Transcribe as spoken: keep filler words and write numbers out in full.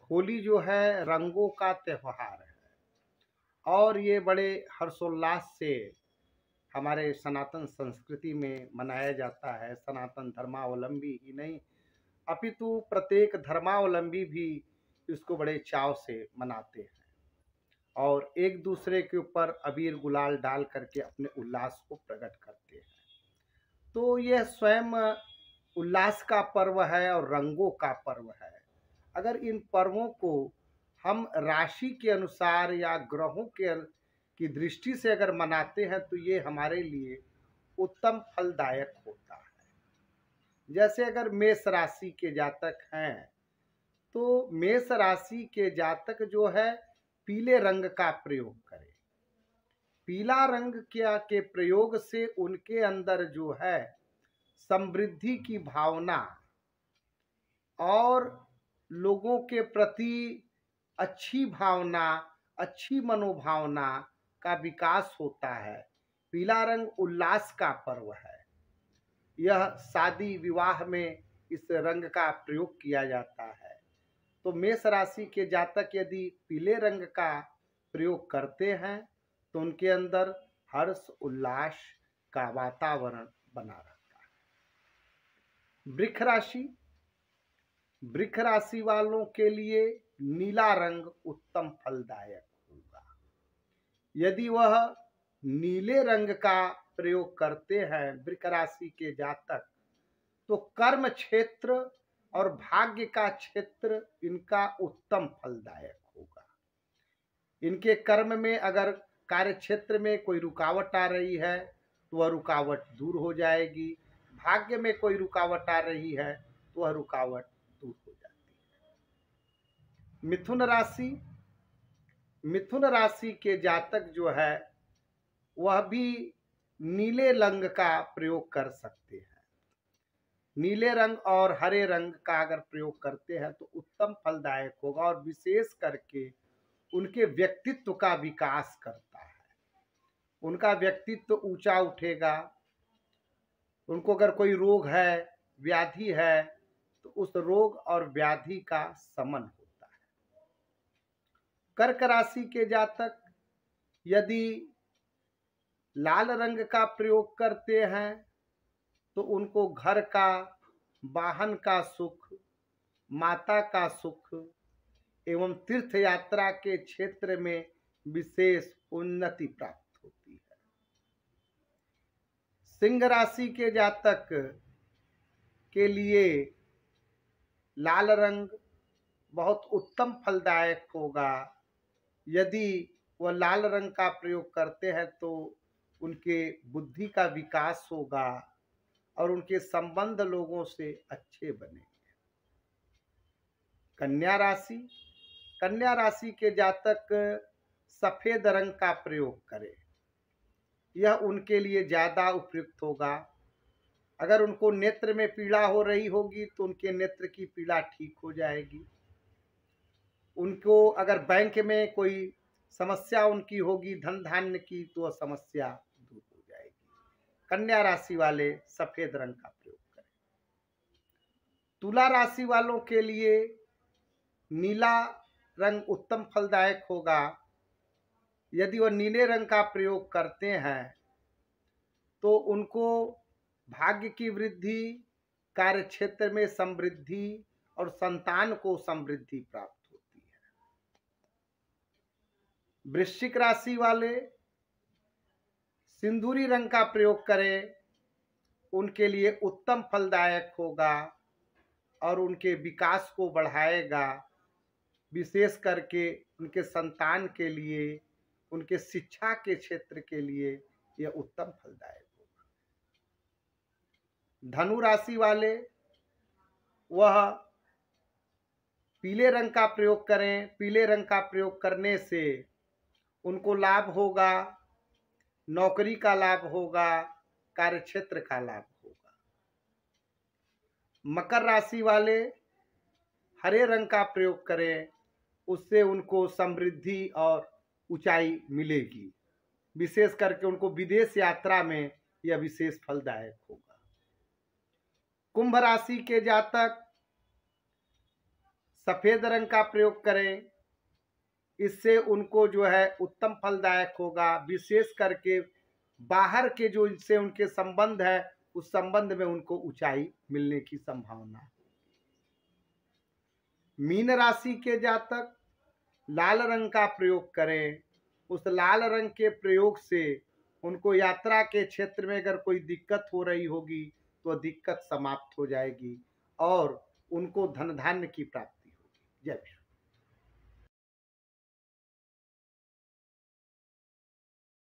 होली जो है रंगों का त्योहार है और ये बड़े हर्षोल्लास से हमारे सनातन संस्कृति में मनाया जाता है। सनातन धर्मावलंबी ही नहीं अपितु प्रत्येक धर्मावलंबी भी इसको बड़े चाव से मनाते हैं और एक दूसरे के ऊपर अबीर गुलाल डाल करके अपने उल्लास को प्रकट करते हैं। तो यह स्वयं उल्लास का पर्व है और रंगों का पर्व है। अगर इन पर्वों को हम राशि के अनुसार या ग्रहों के की दृष्टि से अगर मनाते हैं तो ये हमारे लिए उत्तम फलदायक होता है। जैसे अगर मेष राशि के जातक हैं तो मेष राशि के जातक जो है पीले रंग का प्रयोग करें। पीला रंग क्या के प्रयोग से उनके अंदर जो है समृद्धि की भावना और लोगों के प्रति अच्छी भावना, अच्छी मनोभावना का विकास होता है। पीला रंग उल्लास का पर्व है। यह शादी विवाह में इस रंग का प्रयोग किया जाता है। तो मेष राशि के जातक यदि पीले रंग का प्रयोग करते हैं तो उनके अंदर हर्ष उल्लास का वातावरण बना रहता है। वृक्ष राशि वृक्ष राशि वालों के लिए नीला रंग उत्तम फलदायक होगा। यदि वह नीले रंग का प्रयोग करते हैं वृक्ष राशि के जातक तो कर्म क्षेत्र और भाग्य का क्षेत्र इनका उत्तम फलदायक होगा। इनके कर्म में अगर कार्य क्षेत्र में कोई रुकावट आ रही है तो वह रुकावट दूर हो जाएगी। भाग्य में कोई रुकावट आ रही है तो वह रुकावट दूर हो जाती है। मिथुन राशि मिथुन राशि के जातक जो है वह भी नीले रंग का प्रयोग कर सकते हैं। नीले रंग और हरे रंग का अगर प्रयोग करते हैं तो उत्तम फलदायक होगा और विशेष करके उनके व्यक्तित्व का विकास करता है। उनका व्यक्तित्व ऊंचा उठेगा। उनको अगर कोई रोग है, व्याधि है तो उस रोग और व्याधि का शमन होता है। कर्क राशि के जातक यदि लाल रंग का प्रयोग करते हैं तो उनको घर का, वाहन का सुख, माता का सुख एवं तीर्थ यात्रा के क्षेत्र में विशेष उन्नति प्राप्त होती है। सिंह राशि के जातक के लिए लाल रंग बहुत उत्तम फलदायक होगा। यदि वह लाल रंग का प्रयोग करते हैं तो उनके बुद्धि का विकास होगा और उनके संबंध लोगों से अच्छे बनेंगे। कन्या राशि कन्या राशि के जातक सफेद रंग का प्रयोग करें। यह उनके लिए ज्यादा उपयुक्त होगा। अगर उनको नेत्र में पीड़ा हो रही होगी तो उनके नेत्र की पीड़ा ठीक हो जाएगी। उनको अगर बैंक में कोई समस्या उनकी होगी धन धान्य की तो वह समस्या दूर हो जाएगी। कन्या राशि वाले सफेद रंग का प्रयोग करें। तुला राशि वालों के लिए नीला रंग उत्तम फलदायक होगा। यदि वह नीले रंग का प्रयोग करते हैं तो उनको भाग्य की वृद्धि, कार्य क्षेत्र में समृद्धि और संतान को समृद्धि प्राप्त होती है। वृश्चिक राशि वाले सिंदूरी रंग का प्रयोग करें। उनके लिए उत्तम फलदायक होगा और उनके विकास को बढ़ाएगा। विशेष करके उनके संतान के लिए, उनके शिक्षा के क्षेत्र के लिए यह उत्तम फलदायक होगा। धनु राशि वाले वह पीले रंग का प्रयोग करें। पीले रंग का प्रयोग करने से उनको लाभ होगा, नौकरी का लाभ होगा, कार्य क्षेत्र का लाभ होगा। मकर राशि वाले हरे रंग का प्रयोग करें। उससे उनको समृद्धि और ऊंचाई मिलेगी। विशेष करके उनको विदेश यात्रा में यह विशेष फलदायक होगा। कुंभ राशि के जातक सफेद रंग का प्रयोग करें, इससे उनको जो है उत्तम फलदायक होगा। विशेष करके बाहर के जो इनसे उनके संबंध है, उस संबंध में उनको ऊंचाई मिलने की संभावना है। मीन राशि के जातक लाल रंग का प्रयोग करें, उस लाल रंग के प्रयोग से उनको यात्रा के क्षेत्र में अगर कोई दिक्कत हो रही होगी तो दिक्कत समाप्त हो जाएगी और उनको धन धान्य की प्राप्ति होगी। जय विष्णु।